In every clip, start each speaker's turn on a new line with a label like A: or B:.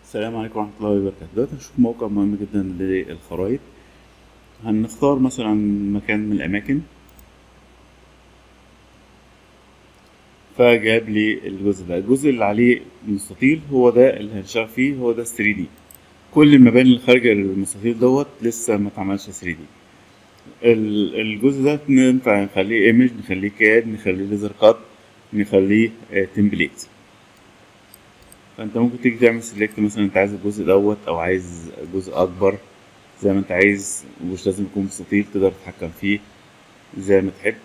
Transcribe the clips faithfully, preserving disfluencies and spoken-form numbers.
A: السلام عليكم ورحمة الله وبركاته. دلوقتي هنشوف موقع مهم جدا للخرائط. هنختار مثلا مكان من الأماكن، فجاب لي الجزء ده. الجزء اللي عليه مستطيل هو ده اللي هنشتغل فيه، هو ده ثري دي. كل المباني اللي خارجة المستطيل دوت لسه ما اتعملش ثري دي. ال- الجزء ده ينفع نخليه ايمج، نخليه كاد، نخليه ليزر كات، نخليه تمبليت. فانت ممكن تيجي تعمل سيلكت، مثلا انت عايز الجزء دوت او عايز جزء اكبر زي ما انت عايز، ومش لازم يكون مستطيل، تقدر تتحكم فيه زي ما تحب.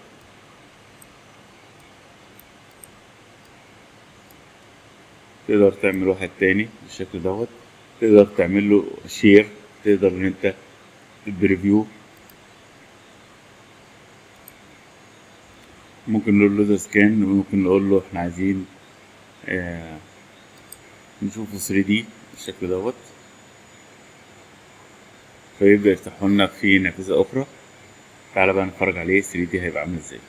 A: تقدر تعمل واحد تاني بالشكل دوت، تقدر تعمل له شير، تقدر ان انت بريفيو. ممكن نقول له ده سكان، وممكن نقول له احنا عايزين آه نشوفه ثري دي بالشكل دوت، فيبدأ يفتحه لنا في نافذة أخرى. تعالى بقى نتفرج عليه ثري دي هيبقى عامل ازاي.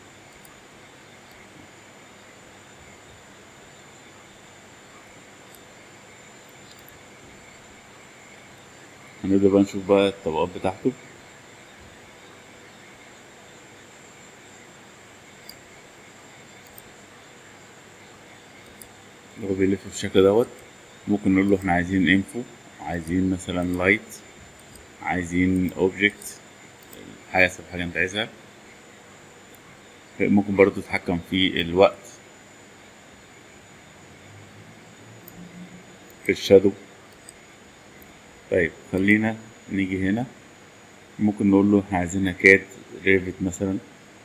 A: هنبدأ بقى نشوف بقى الطبقات بتاعته. هو بيلف بالشكل دوت. ممكن نقول له احنا عايزين انفو، عايزين مثلا لايت، عايزين اوبجكت، حسب حاجة انت عايزها. ممكن برضو تتحكم في الوقت، في الشادو. طيب خلينا نيجي هنا، ممكن نقول له احنا عايزينها كاد ريفت مثلا.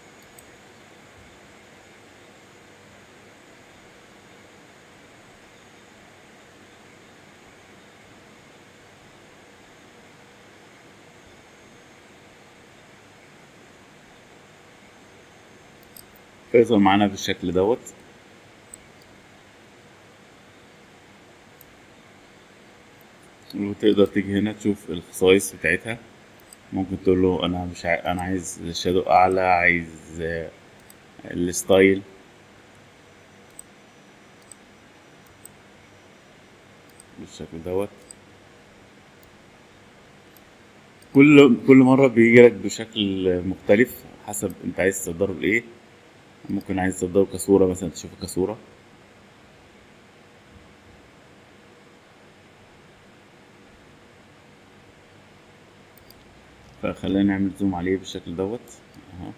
A: فيظهر معانا بالشكل دوت. وتقدر تيجي هنا تشوف الخصائص بتاعتها. ممكن تقول له انا مش عاي... انا عايز الشادو اعلى، عايز آه، الستايل بالشكل دوت. كل كل مرة بيجيلك بشكل مختلف حسب انت عايز تصدره لايه. ممكن عايز تصدره كصورة مثلا، تشوفه كصورة. فخلينا نعمل زوم عليه بالشكل دوت. اهو.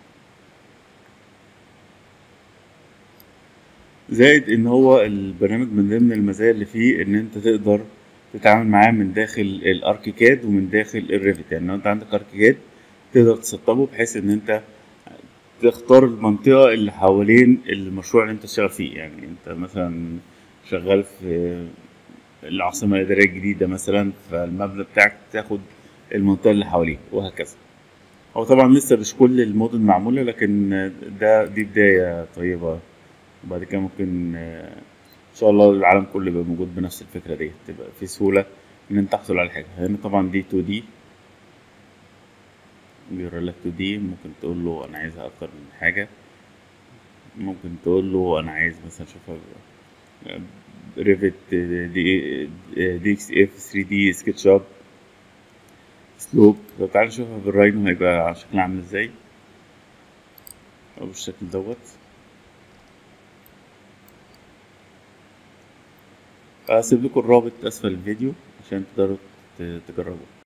A: زائد ان هو البرنامج من ضمن المزايا اللي فيه ان انت تقدر تتعامل معاه من داخل الاركيكاد ومن داخل الريفت. يعني لو انت عندك اركيكاد تقدر تسطبه بحيث ان انت تختار المنطقة اللي حوالين المشروع اللي انت شغال فيه. يعني انت مثلا شغال في العاصمة الإدارية الجديدة مثلا، فالمبنى بتاعك تاخد المنطقة اللي حواليه وهكذا. هو طبعا لسه مش كل المدن معمولة، لكن ده دي بداية طيبة. وبعد كده ممكن آه، ان شاء الله العالم كله يبقى موجود بنفس الفكره دي، تبقى في سهوله ان انت تحصل على حاجه. هنا طبعا دي تو دي، بيوري لك تو دي. ممكن تقول له انا عايزها اكتر من حاجه. ممكن تقول له انا عايز مثلا اشوفها ريفت، دي دي اكس اف، ثري دي، سكتش اب، سلوب. طب تعالى نشوفها بالراينو هيبقى شكلها عامل ازاي، او بالشكل دوت. هسيب لكم الرابط اسفل الفيديو عشان تقدروا ت- تجربوا.